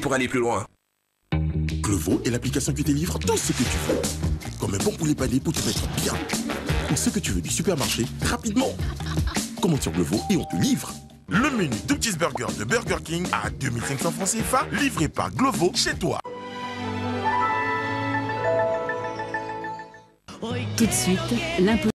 pour aller plus loin. Glovo est l'application qui te livre tout ce que tu veux. Comme un bon poulet pané pour te mettre bien. Ou ce que tu veux du supermarché, rapidement. Commande sur Glovo et on te livre. Le menu de cheeseburger de Burger King à 2500 francs CFA, livré par Glovo chez toi. Tout de suite, l'impossible.